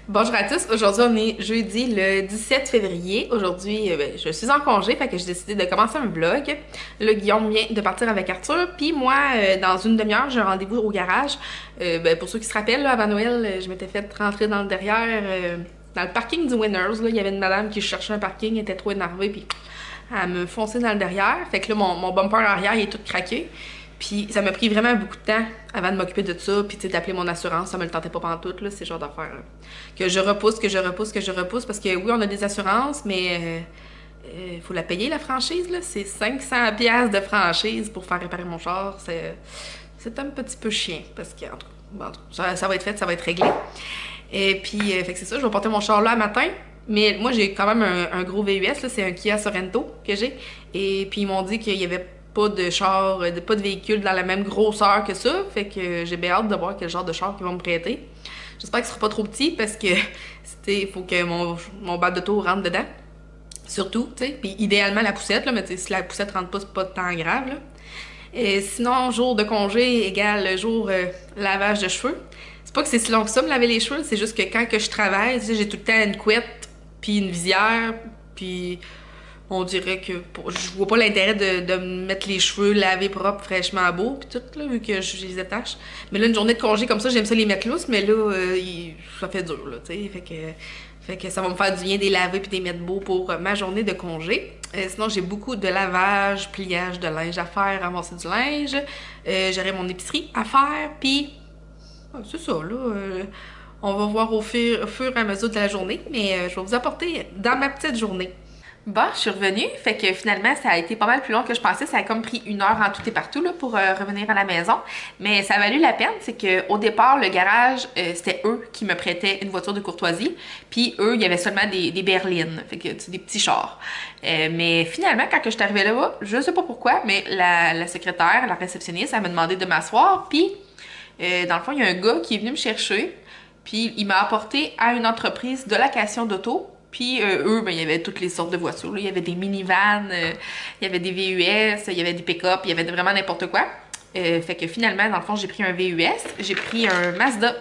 Bonjour à tous, aujourd'hui on est jeudi le 17 février. Aujourd'hui, je suis en congé, fait que j'ai décidé de commencer un vlog. Là, Guillaume vient de partir avec Arthur, puis moi, dans une demi-heure, j'ai un rendez-vous au garage. Pour ceux qui se rappellent, là, avant Noël, je m'étais fait rentrer dans le derrière, dans le parking du Winners. Là, il y avait une madame qui cherchait un parking, elle était trop énervée, puis elle me fonçait dans le derrière. Fait que là, mon bumper arrière, il est tout craqué. Puis ça m'a pris vraiment beaucoup de temps avant de m'occuper de ça, puis tu sais, d'appeler mon assurance, ça me le tentait pas pantoute, là, c'est genre d'affaires que je repousse, parce que oui, on a des assurances, mais faut la payer, la franchise, là, c'est 500 pièces de franchise pour faire réparer mon char, c'est un petit peu chiant, parce que, en tout cas, bon, ça va être fait, ça va être réglé. Et puis, fait que c'est ça, je vais porter mon char là matin. Mais moi, j'ai quand même un gros VUS, là, c'est un Kia Sorento que j'ai. Et puis, ils m'ont dit qu'il y avait pas de char, pas de véhicule dans la même grosseur que ça. Fait que j'ai bien hâte de voir quel genre de char qu'ils vont me prêter. J'espère qu'il sera pas trop petit parce que il faut que mon bas d'auto rentre dedans. Surtout, tu sais. Puis idéalement la poussette, là, mais si la poussette rentre pas, c'est pas tant grave, là. Et sinon, jour de congé égale jour lavage de cheveux. C'est pas que c'est si long que ça me laver les cheveux, c'est juste que quand que je travaille, tu sais, j'ai tout le temps une couette, puis une visière, puis on dirait que je vois pas l'intérêt de me mettre les cheveux lavés propres, fraîchement beaux, puis tout, là, vu que je les attache. Mais là, une journée de congé comme ça, j'aime ça les mettre lousses, mais là, ça fait dur, là, tu sais. Fait que ça va me faire du bien de les laver puis de les mettre beaux pour ma journée de congé. Sinon, j'ai beaucoup de lavage, pliage de linge à faire, ramasser du linge. J'aurai mon épicerie à faire, puis c'est ça, là. On va voir au fur et à mesure de la journée, mais je vais vous apporter dans ma petite journée. Bon, je suis revenue, fait que finalement ça a été pas mal plus long que je pensais, ça a comme pris 1 heure en tout et partout là, pour revenir à la maison, mais ça a valu la peine, c'est qu'au départ le garage, c'était eux qui me prêtaient une voiture de courtoisie, puis eux il y avait seulement des berlines, fait que c'est des petits chars, mais finalement quand que je suis arrivée là-bas, je sais pas pourquoi, mais la secrétaire, la réceptionniste, elle m'a demandé de m'asseoir, puis dans le fond il y a un gars qui est venu me chercher, puis il m'a apporté à une entreprise de location d'auto. Puis eux, ben, il y avait toutes les sortes de voitures. Là. Il y avait des minivans, il y avait des VUS, il y avait des pick-up, il y avait vraiment n'importe quoi. Fait que finalement, dans le fond, j'ai pris un VUS. J'ai pris un Mazda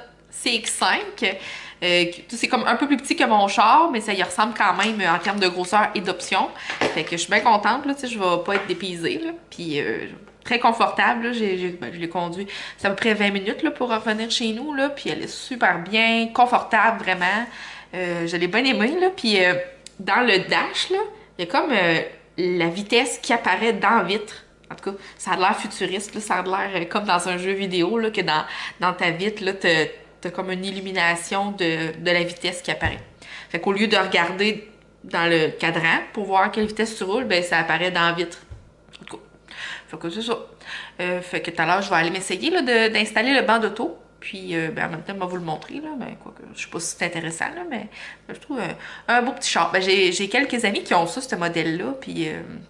CX-5. C'est comme un peu plus petit que mon char, mais ça y ressemble quand même en termes de grosseur et d'options. Fait que je suis bien contente, là, je vais pas être dépaysée. Là. Puis très confortable, là. Je l'ai conduit. C'est à peu près 20 minutes là, pour revenir chez nous. Là. Puis elle est super bien, confortable vraiment. Je l'ai bien aimé, là. Puis dans le dash, là, il y a comme la vitesse qui apparaît dans la vitre. En tout cas, ça a l'air futuriste, là. Ça a l'air comme dans un jeu vidéo, là, que dans ta vitre, là, t'as comme une illumination de la vitesse qui apparaît. Fait qu'au lieu de regarder dans le cadran pour voir à quelle vitesse tu roules, ben ça apparaît dans la vitre. En tout cas, fait que c'est ça. Fait que tout à l'heure, je vais aller m'essayer d'installer le banc d'auto. Puis, ben, en même temps, je vais vous le montrer, là. Ben, quoi que, je sais pas si c'est intéressant, là, mais je trouve un beau petit char. Ben, j'ai quelques amis qui ont ça, ce modèle-là. Puis,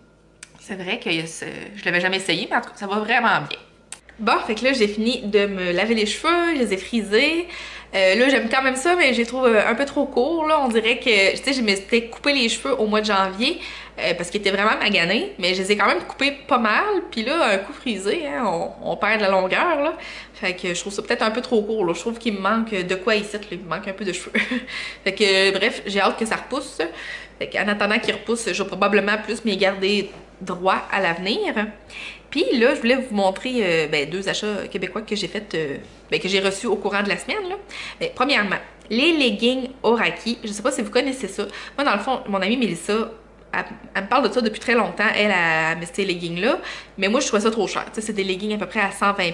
c'est vrai que je l'avais jamais essayé, mais en tout cas, ça va vraiment bien. Bon, fait que là, j'ai fini de me laver les cheveux, je les ai frisés. Là, j'aime quand même ça, mais je les trouve un peu trop courts, là. On dirait que, tu sais, je m'étais coupé les cheveux au mois de janvier parce qu'ils étaient vraiment maganés, mais je les ai quand même coupés pas mal. Puis là, un coup frisé, hein, on perd de la longueur, là. Fait que je trouve ça peut-être un peu trop court, là. Je trouve qu'il me manque de quoi ici, là. Il me manque un peu de cheveux. Fait que, bref, j'ai hâte que ça repousse. Fait qu'en attendant qu'il repousse, je vais probablement plus m'y garder droit à l'avenir. Puis là, je voulais vous montrer ben, 2 achats québécois que j'ai fait, ben, que j'ai reçus au courant de la semaine. Là. Ben, premièrement, les leggings Oraki. Je sais pas si vous connaissez ça. Moi, dans le fond, mon amie Mélissa, elle me parle de ça depuis très longtemps. Elle a mis ces leggings-là. Mais moi, je trouvais ça trop cher. C'est des leggings à peu près à 120$.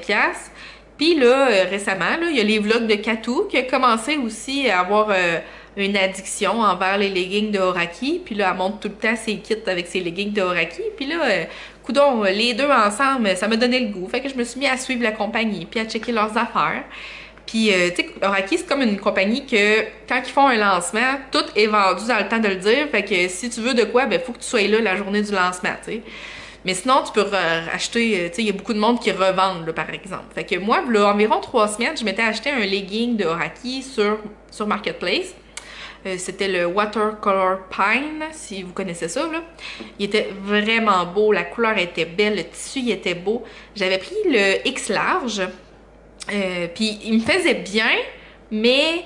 Puis là, récemment, là, il y a les vlogs de Katou qui a commencé aussi à avoir une addiction envers les leggings de Oraki. Puis là, elle montre tout le temps ses kits avec ses leggings de Oraki. Puis là, coudon, les deux ensemble, ça m'a donné le goût. Fait que je me suis mis à suivre la compagnie puis à checker leurs affaires. Puis, tu sais, Oraki, c'est comme une compagnie que, quand ils font un lancement, tout est vendu dans le temps de le dire. Fait que si tu veux de quoi, ben, faut que tu sois là la journée du lancement, tu sais. Mais sinon, tu peux acheter, tu sais, il y a beaucoup de monde qui revendent, là, par exemple. Fait que moi, là, environ 3 semaines, je m'étais acheté un legging de Oraki sur Marketplace. C'était le Watercolor Pine, si vous connaissez ça, là. Il était vraiment beau, la couleur était belle, le tissu il était beau. J'avais pris le X large, puis il me faisait bien, mais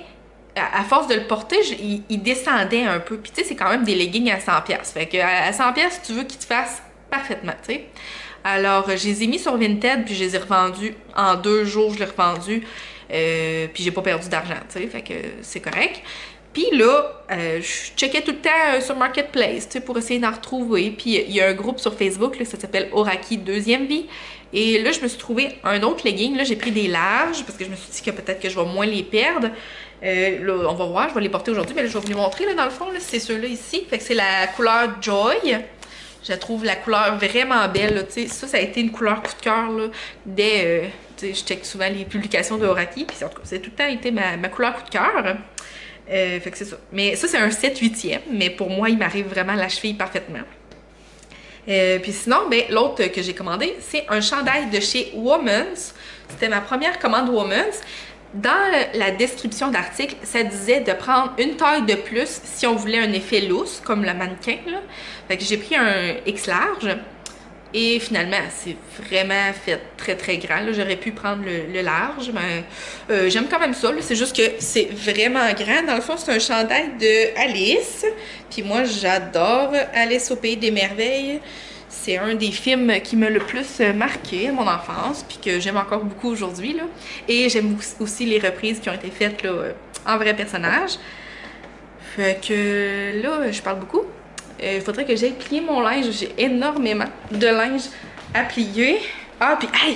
à force de le porter, il descendait un peu. Puis tu sais, c'est quand même des leggings à 100$. Fait que à 100$, tu veux qu'ils te fassent parfaitement, tu sais. Alors, je les ai mis sur Vinted, puis je les ai revendus. En 2 jours, je l'ai revendu. Puis j'ai pas perdu d'argent, tu sais. Fait que c'est correct. Puis là, je checkais tout le temps sur Marketplace, tu sais, pour essayer d'en retrouver. Puis il y a un groupe sur Facebook, là, ça s'appelle Oraki Deuxième Vie. Et là, je me suis trouvé un autre legging. Là, j'ai pris des larges parce que je me suis dit que peut-être que je vais moins les perdre. Là, on va voir, je vais les porter aujourd'hui. Mais là, je vais vous les montrer, là, dans le fond. C'est ceux-là ici. Fait que c'est la couleur Joy. Je trouve la couleur vraiment belle. Tu sais, ça a été une couleur coup de cœur là, dès... tu sais, je check souvent les publications de Oraki. Puis en tout cas, c'est tout le temps été ma couleur coup de cœur. Fait que c'est ça. Mais ça, c'est un 7/8e. Mais pour moi, il m'arrive vraiment la cheville parfaitement. Puis sinon, ben, l'autre que j'ai commandé, c'est un chandail de chez Woman's. C'était ma première commande Woman's. Dans la description d'article, ça disait de prendre une taille de plus si on voulait un effet loose, comme le mannequin, là. Fait que j'ai pris un X large. Et finalement, c'est vraiment fait très très grand. J'aurais pu prendre le large, mais j'aime quand même ça. C'est juste que c'est vraiment grand. Dans le fond, c'est un chandail de Alice. Puis moi, j'adore Alice au Pays des Merveilles. C'est un des films qui m'a le plus marqué à mon enfance, puis que j'aime encore beaucoup aujourd'hui. Et j'aime aussi les reprises qui ont été faites là, en vrai personnage. Fait que là, je parle beaucoup. Il faudrait que j'aille plier mon linge. J'ai énormément de linge à plier. Ah, puis, hey!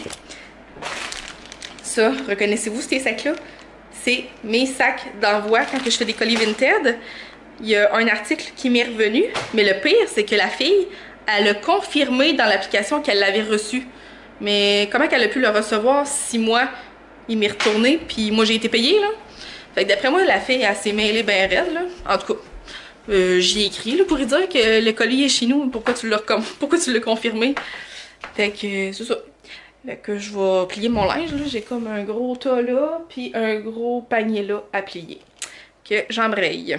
Ça, reconnaissez-vous ces sacs-là? C'est mes sacs d'envoi quand je fais des colis Vinted. Il y a un article qui m'est revenu, mais le pire, c'est que la fille, elle a confirmé dans l'application qu'elle l'avait reçu. Mais comment qu'elle a pu le recevoir si moi, il m'est retourné, puis moi, j'ai été payée, là? Fait que d'après moi, la fille, elle s'est mêlée bien raide, là. En tout cas. J'y ai écrit là, pour lui dire que le colis est chez nous, pourquoi tu l'as confirmé. Fait que c'est ça. Fait que je vais plier mon linge. J'ai comme un gros tas là, puis un gros panier là à plier. Que j'embraye.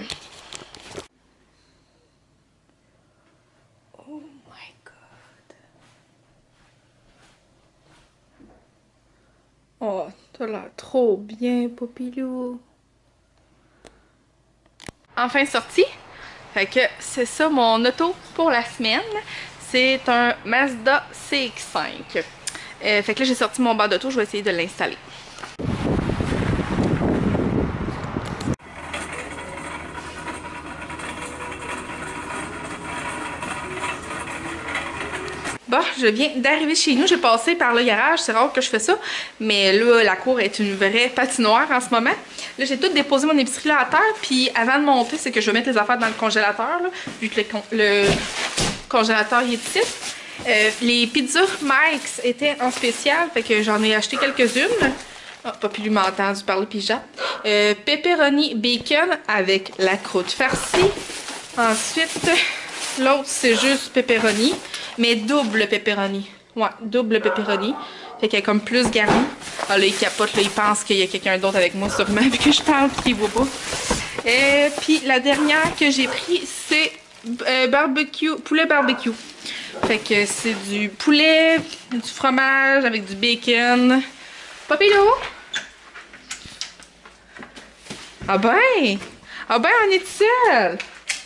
Oh my god. Oh, t'as l'air trop bien, Popilou. Enfin sorti. Fait que c'est ça mon auto pour la semaine. C'est un Mazda CX-5. Fait que là j'ai sorti mon banc d'auto, je vais essayer de l'installer. Bon, je viens d'arriver chez nous, j'ai passé par le garage, c'est rare que je fais ça, mais là, la cour est une vraie patinoire en ce moment. Là, j'ai tout déposé mon épicerie là à terre, puis avant de monter, c'est que je vais mettre les affaires dans le congélateur, là, vu que le congélateur il est ici. Les pizzas Mike's étaient en spécial, fait que j'en ai acheté quelques-unes. Oh, Popilou m'a entendu parler puis jatte. Pepperoni bacon avec la croûte farcie. Ensuite, l'autre c'est juste pepperoni. Mais double pepperoni. Ouais, double pepperoni. Fait qu'elle est comme plus garnie. Ah là, il capote, là, il pense qu'il y a quelqu'un d'autre avec moi sûrement, vu que je parle et qu'il voit pas. Puis la dernière que j'ai pris, c'est poulet barbecue. Fait que c'est du poulet, du fromage avec du bacon. Popilou! Ah ben! Ah ben, on est seul!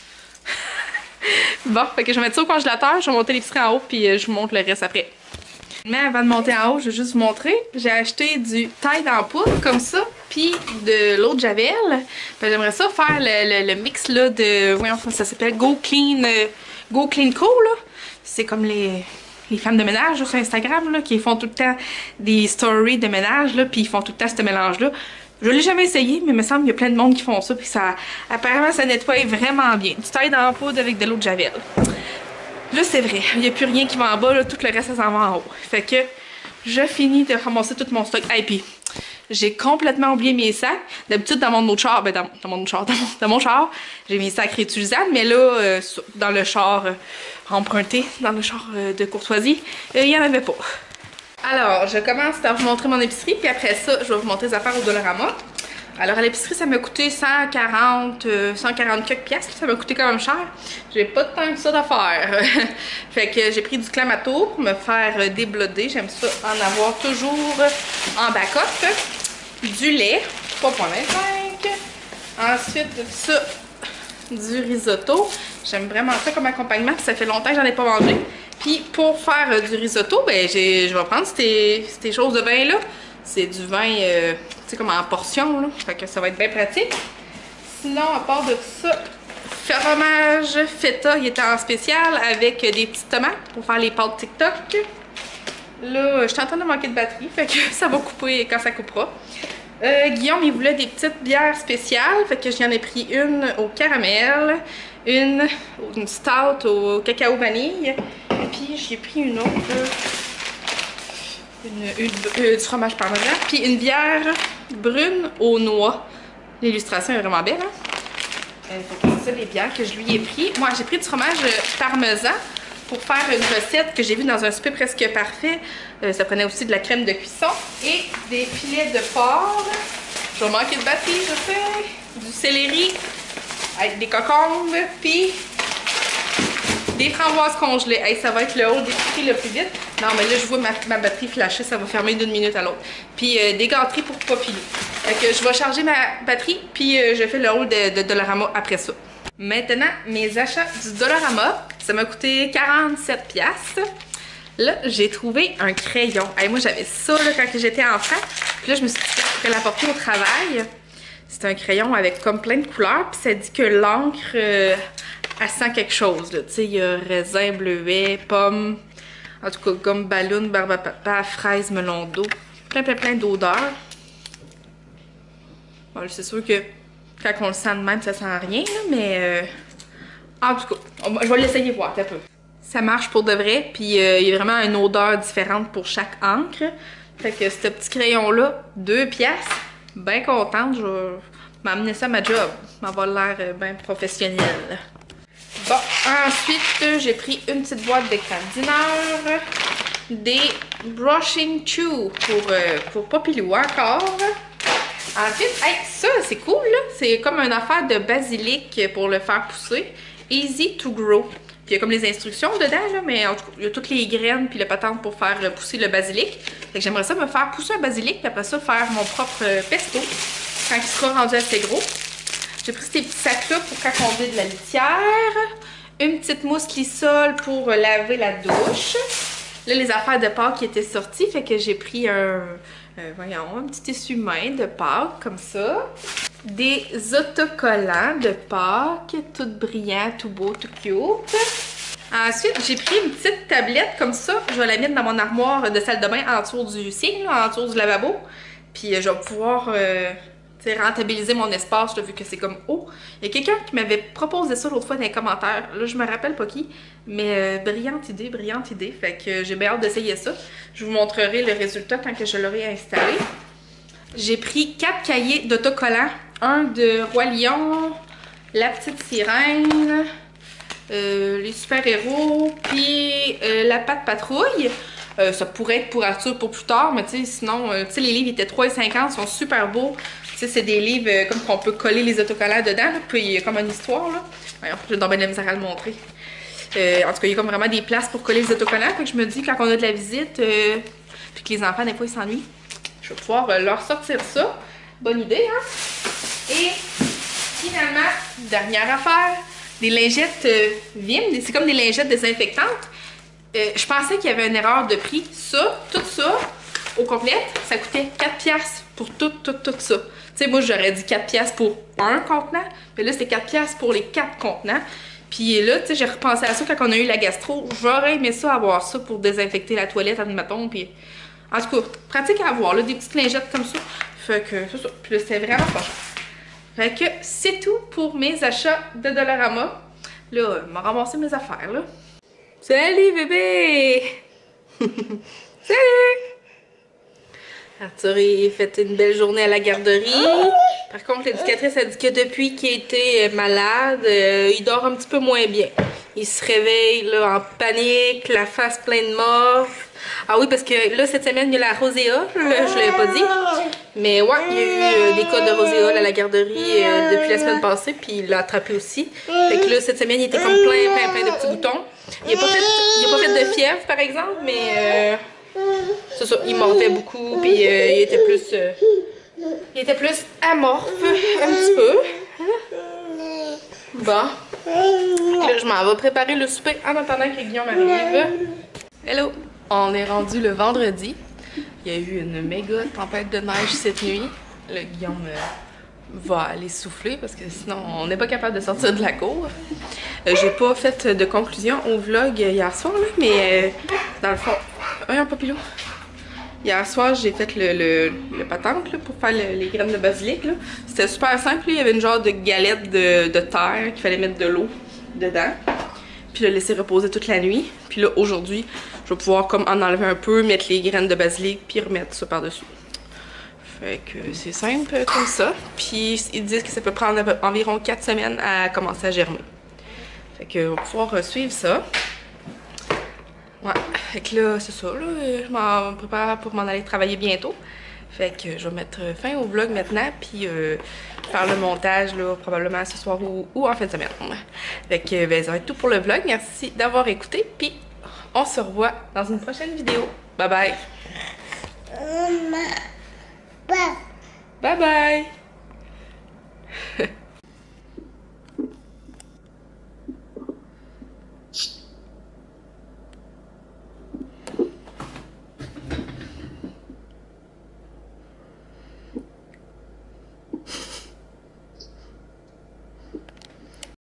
Bon, fait que je vais mettre ça au congélateur, je vais monter l'épicerie en haut, puis je vous montre le reste après. Mais avant de monter en haut, je vais juste vous montrer. J'ai acheté du Tide en poudre, comme ça, puis de l'eau de Javel. J'aimerais ça faire le mix là, de... Voyons, ça s'appelle Go Clean Co, là. C'est comme les femmes de ménage là, sur Instagram, là, qui font tout le temps des stories de ménage, là, puis ils font tout le temps ce mélange-là. Je l'ai jamais essayé, mais il me semble qu'il y a plein de monde qui font ça, puis ça, apparemment, ça nettoie vraiment bien. Du Tide en poudre avec de l'eau de Javel. Là, c'est vrai, il n'y a plus rien qui va en bas, là, tout le reste, ça s'en va en haut. Fait que je finis de ramasser tout mon stock. Et puis, j'ai complètement oublié mes sacs. D'habitude, dans mon autre char, dans mon char, j'ai mes sacs réutilisables, mais là, dans le char emprunté, dans le char de courtoisie, il n'y en avait pas. Alors, je commence par vous montrer mon épicerie, puis après ça, je vais vous montrer les affaires au Dollarama. Alors, à l'épicerie, ça m'a coûté 140 quelques piastres. Ça m'a coûté quand même cher. J'ai pas de temps que ça d'affaires. Fait que j'ai pris du Clamato pour me faire débloder. J'aime ça en avoir toujours en backup. Du lait, 3,25. Ensuite de ça, du risotto. J'aime vraiment ça comme accompagnement, puis ça fait longtemps que j'en ai pas mangé. Puis pour faire du risotto, ben je vais prendre ces choses de vin là. C'est du vin, tu sais, comme en portion là. Fait que ça va être bien pratique. Sinon, à part de ça, fromage feta, il était en spécial avec des petites tomates pour faire les pâtes TikTok. Là, je suis en train de manquer de batterie, fait que ça va couper quand ça coupera. Guillaume, il voulait des petites bières spéciales, fait que j'en ai pris une au caramel, une stout au cacao vanille, et puis j'ai pris une autre, du fromage parmesan, puis une bière brune aux noix. L'illustration est vraiment belle, hein? C'est ça les bières que je lui ai pris. Moi, j'ai pris du fromage parmesan pour faire une recette que j'ai vue dans un souper presque parfait. Ça prenait aussi de la crème de cuisson et des filets de porc. Je vais manquer de batterie, je sais. Du céleri avec des cocombes, puis des framboises congelées. Hey, ça va être le haut des prix le plus vite. Non, mais là, je vois ma batterie flasher, ça va fermer d'une minute à l'autre. Puis des gâteries pour Popilou. Fait que je vais charger ma batterie, puis je fais le haul de Dollarama après ça. Maintenant, mes achats du Dollarama, ça m'a coûté 47$. Là, j'ai trouvé un crayon. Hey, moi, j'avais ça là, quand j'étais enfant. Puis là, je me suis dit que je pourrais l'apporter au travail. C'est un crayon avec comme plein de couleurs. Puis ça dit que l'encre, elle sent quelque chose. Tu sais, il y a raisin, bleuet, pomme, en tout cas, gomme ballon, barbe à papa, fraise, melon d'eau. Plein d'odeurs. Bon, c'est sûr que quand on le sent de même, ça sent rien, là, mais en tout cas, je vais l'essayer voir un peu. Ça marche pour de vrai, puis il y a vraiment une odeur différente pour chaque encre. Fait que ce petit crayon-là, 2$, bien contente, je vais m'amener ça à ma job. M'avoir l'air bien professionnel. Bon, ensuite, j'ai pris une petite boîte de crème dîner, des brushing chew pour Popilou encore. Ensuite, hey, ça c'est cool là, c'est comme une affaire de basilic pour le faire pousser. Easy to grow. Puis il y a comme les instructions dedans là, mais en tout cas, il y a toutes les graines puis le patente pour faire pousser le basilic. Fait que j'aimerais ça me faire pousser un basilic puis après ça faire mon propre pesto quand il sera rendu assez gros. J'ai pris ces petits sacs là pour quand on vide la litière. Une petite mousse Lysol pour laver la douche. Là, les affaires de Pâques qui étaient sorties, fait que j'ai pris voyons, un petit essuie-main de Pâques, comme ça. Des autocollants de Pâques, tout brillant, tout beau, tout cute. Ensuite, j'ai pris une petite tablette comme ça. Je vais la mettre dans mon armoire de salle de bain en dessous du signe, en dessous du lavabo. Puis je vais pouvoir rentabiliser mon espace, là, vu que c'est comme haut. Il y a quelqu'un qui m'avait proposé ça l'autre fois dans les commentaires. Là, je me rappelle pas qui, mais brillante idée. Fait que j'ai bien hâte d'essayer ça. Je vous montrerai le résultat quand que je l'aurai installé. J'ai pris 4 cahiers d'autocollants. Un de Roi Lion, La Petite Sirène, les super-héros, puis La Patte Patrouille. Ça pourrait être pour Arthur pour plus tard, mais tu sais, sinon, tu sais, les livres étaient 3,50, sont super beaux. Tu sais, c'est des livres comme qu'on peut coller les autocollants dedans, là, puis il y a comme une histoire, là. Voyons, j'ai donc bien de la misère à le montrer. En tout cas, il y a comme vraiment des places pour coller les autocollants, fait que je me dis, quand on a de la visite, puis que les enfants, des fois, ils s'ennuient, je vais pouvoir leur sortir ça. Bonne idée, hein? Et finalement, dernière affaire, des lingettes Vim, c'est comme des lingettes désinfectantes. Je pensais qu'il y avait une erreur de prix. Ça, tout ça, au complet, ça coûtait 4$ pour tout ça. Tu sais, moi, j'aurais dit 4$ pour un contenant, mais là, c'était 4$ pour les 4 contenants. Puis là, tu sais, j'ai repensé à ça quand on a eu la gastro. J'aurais aimé ça, avoir ça pour désinfecter la toilette, admettons, puis... En tout cas, pratique à avoir, là, des petites lingettes comme ça. Fait que, c'est ça. Puis là, c'était vraiment pas cher. Fait que, c'est tout pour mes achats de Dollarama. Là, je vais ramasser mes affaires, là. Salut bébé! Salut! Arthur, il fait une belle journée à la garderie. Par contre, l'éducatrice a dit que depuis qu'il était malade, il dort un petit peu moins bien. Il se réveille là, en panique, la face pleine de morphes. Ah oui, parce que là, cette semaine, il y a la roséa. Je l'avais pas dit. Mais ouais, il y a eu des cas de roséa à la garderie depuis la semaine passée. Puis il l'a attrapé aussi. Fait que là, cette semaine, il était comme plein de petits boutons. Il n'a pas fait de fièvre, par exemple, mais c'est ça, il mordait beaucoup. Puis il était plus amorphe, un petit peu. Bon. Là, je m'en vais préparer le souper en attendant que Guillaume arrive. Hello! On est rendu le vendredi. Il y a eu une méga tempête de neige cette nuit. Là, Guillaume va aller souffler parce que sinon on n'est pas capable de sortir de la cour. J'ai pas fait de conclusion au vlog hier soir, là, mais dans le fond... un papillon. Hier soir, j'ai fait le patente là, pour faire les graines de basilic. C'était super simple. Il y avait une genre de galette de terre qu'il fallait mettre de l'eau dedans. Puis le laisser reposer toute la nuit. Puis là, aujourd'hui, je vais pouvoir comme en enlever un peu, mettre les graines de basilic, puis remettre ça par-dessus. Fait que c'est simple comme ça. Puis ils disent que ça peut prendre environ 4 semaines à commencer à germer. Fait que on va pouvoir suivre ça. Ouais, fait que là, c'est ça, là, je m'en prépare pour m'en aller travailler bientôt. Fait que je vais mettre fin au vlog maintenant, puis faire le montage, là, probablement ce soir ou en fin de semaine. Fait que ben, ça va être tout pour le vlog. Merci d'avoir écouté, puis on se revoit dans une prochaine vidéo. Bye bye! Bye bye!